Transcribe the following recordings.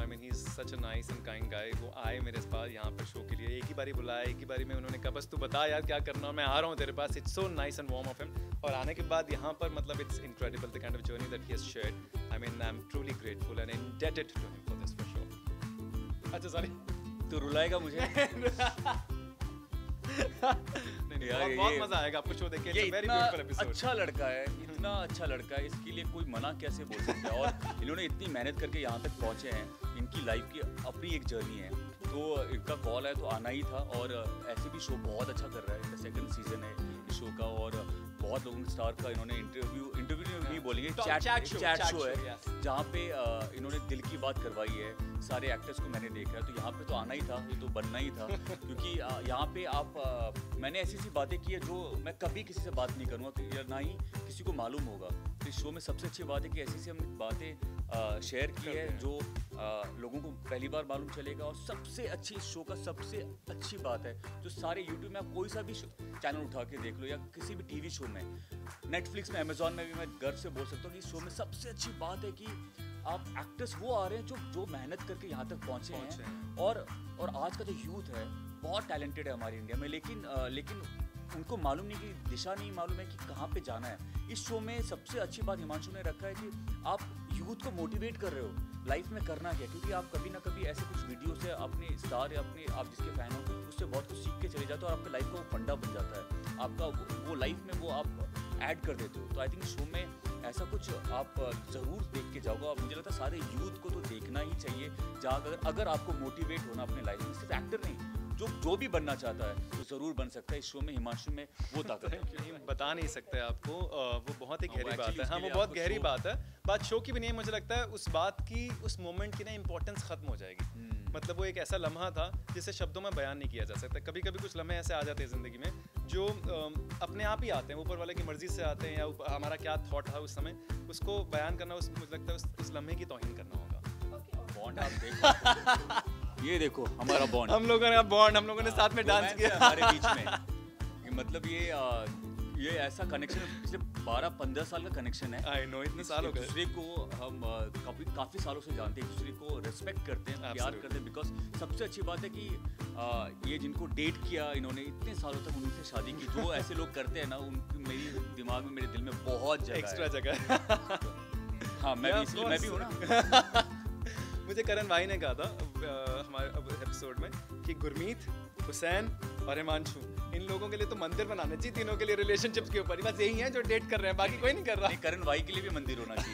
I mean he is such a nice and kind guy. वो आए मेरे पास यहाँ पर शो के लिए, एक ही बारी बुलाया, एक ही बारी में उन्होंने कहा बस तू बता यार क्या करना है, मैं आ रहा हूँ तेरे पास। It's so nice and warm of him. और आने के बाद यहाँ पर मतलब it's incredible the kind of journey that he has shared. I mean I am truly grateful and indebted to him for this for sure. अच्छा sorry, तू रुलाएगा मुझे? नहीं, बहुत मजा आएगा आपको शो देख के। ये इतना अच्छा लड़का है, इतना अच्छा लड़का है, इसके लिए कोई मना कैसे बोल सकता है। और इन्होंने इतनी मेहनत करके यहाँ तक पहुँचे हैं, इनकी लाइफ की अपनी एक जर्नी है, तो इनका कॉल है तो आना ही था। और ऐसे भी शो बहुत अच्छा कर रहा है, इनका सेकंड सीजन है इस शो का। और बहुत लोगों के स्टार का इन्होंने इंटरव्यू नहीं बोलेंगे, चैट शो है जहाँ पे इन्होंने दिल की बात करवाई है। सारे एक्टर्स को मैंने देखा है, तो यहाँ पे तो आना ही था, ये तो बनना ही था। क्योंकि यहाँ पे मैंने ऐसी बातें की है जो मैं कभी किसी से बात नहीं करूँगा, ना ही किसी को मालूम होगा। तो इस शो में सबसे अच्छी बात है कि ऐसी हमने बातें शेयर की है जो लोगों को पहली बार मालूम चलेगा। और सबसे अच्छी इस शो का सबसे अच्छी बात है जो सारे यूट्यूब में आप कोई सा भी चैनल उठा के देख लो, या किसी भी टीवी शो में, नेटफ्लिक्स में, अमेजोन में भी मैं गर्व से बोल सकता हूँ कि इस शो में सबसे अच्छी बात है कि आप एक्टर्स वो आ रहे हैं जो मेहनत करके यहाँ तक पहुँचे हैं। और आज का जो यूथ है बहुत टैलेंटेड है हमारे इंडिया में, लेकिन उनको मालूम नहीं कि दिशा नहीं मालूम है कि कहाँ पे जाना है। इस शो में सबसे अच्छी बात हिमांशु ने रखा है कि आप यूथ को मोटिवेट कर रहे हो लाइफ में करना क्या, क्योंकि आप कभी ना कभी ऐसे कुछ वीडियो से अपने स्टार या अपने आप जिसके फैन हो उससे बहुत कुछ सीख के चले जाते हो, और आपका लाइफ का वो फंडा बन जाता है, आपका वो लाइफ में वो आप ऐड कर देते हो। तो आई थिंक शो में ऐसा कुछ आप ज़रूर देख के जाओगे। और मुझे लगता है सारे यूथ को तो देखना ही चाहिए, जहाँ अगर आपको मोटिवेट होना अपने लाइफ में, सिर्फ एक्टर नहीं, जो भी बनना चाहता है तो ज़रूर बन सकता है। इस शो में हिमांशु में वो ताकत है, बता नहीं सकते आपको। वो बहुत ही गहरी बात है। हाँ, वो बहुत गहरी बात है। बात शो की भी नहीं है, मुझे लगता है उस बात की, उस मोमेंट की ना इम्पोर्टेंस खत्म हो जाएगी। मतलब वो एक ऐसा लम्हा था जिसे शब्दों में बयान नहीं किया जा सकता। कभी कभी कुछ लम्हे ऐसे आ जाते हैं ज़िंदगी में जो अपने आप ही आते हैं, ऊपर वाले की मर्जी से आते हैं, या हमारा क्या थॉट था उस समय, उसको बयान करना मुझे लगता है उस लम्हे की तौहीन करना होगा। बॉन्ड आप देखो, ये देखो हमारा बॉन्ड, हम लोगों ने साथ में डांस किया हमारे बीच में। मतलब ये ऐसा कनेक्शन पिछले 12-15 साल का कनेक्शन है। आई नो, इतने साल हो गए। दूसरे को हम काफ़ी सालों से जानते हैं, दूसरे को रेस्पेक्ट करते हैं, प्यार करते हैं। बिकॉज सबसे अच्छी बात है कि ये जिनको डेट किया इन्होंने इतने सालों तक, उनसे शादी की, जो ऐसे लोग करते हैं ना, उनकी मेरी दिमाग में, मेरे दिल में बहुत जगह एक्स्ट्रा जगह। हाँ, मैं भी हूँ ना। मुझे करण भाई ने कहा था हमारे एपिसोड में कि गुरमीत, हुसैन और हिमांशु, इन लोगों के लिए तो मंदिर बनाने चाहिए, तीनों के लिए रिलेशनशिप्स के ऊपर। बस यही है जो डेट कर रहे हैं, बाकी कोई नहीं कर रहा। नहीं, करण भाई के लिए भी मंदिर होना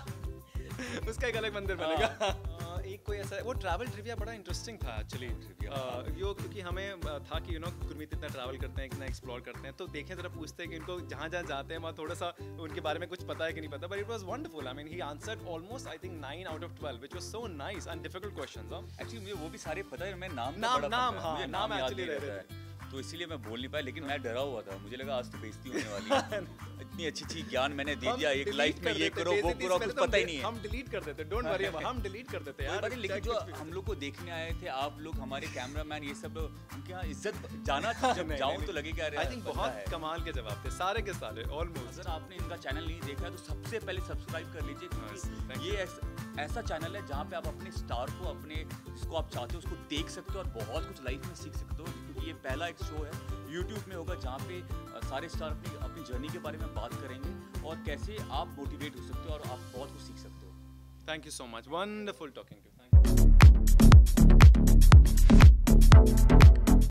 चाहिए। उसका एक अलग मंदिर बनेगा। एक कोई ऐसा, वो ट्रैवल ट्रिविया बड़ा इंटरेस्टिंग था एक्चुअली। क्योंकि हमें था कि गुरमीत इतना ट्रैवल करते हैं, इतना एक्सप्लोर करते हैं, तो देखें जरा पूछते हैं कि इनको जहाँ जाते हैं वहाँ थोड़ा सा उनके बारे में कुछ पता है कि नहीं पता। But it was wonderful. I mean he answered almost I think 9 out of 12 which was so nice and difficult questions. Actually मुझे वो भी सारे पता है, मैं नाम एक्चुअली याद रहता है, तो इसीलिए मैं बोल नहीं पाया। लेकिन मैं डरा हुआ था, मुझे लगा आज तो बेइज्जती होने वाली है। इतनी अच्छी ज्ञान मैंने दे दिया, एक लाइफ में ये करो वो करो, कुछ पता ही नहीं है। हम डिलीट कर देते, डोंट वरी, हम डिलीट कर देते यार। लेकिन जो हम लोग को देखने आए थे आप लोग, हमारे कैमरामैन, ये सब उनके यहाँ इज्जत जाना, जब जाऊँ तो लगेगा। आई थिंक बहुत कमाल के जवाब थे सारे के सारे ऑलमोस्ट। अगर आपने इनका चैनल नहीं देखा है तो सबसे पहले सब्सक्राइब कर लीजिए, क्योंकि ये ऐसा चैनल है जहाँ पे आप अपने स्टार को, अपने जिसको आप चाहते हो उसको देख सकते हो और बहुत कुछ लाइफ में सीख सकते हो। क्योंकि ये पहला एक शो है यूट्यूब में होगा जहाँ पे सारे स्टार अपनी जर्नी के बारे में बात करेंगे और कैसे आप मोटिवेट हो सकते हो और आप बहुत कुछ सीख सकते हो। Thank you so much, wonderful talking to you.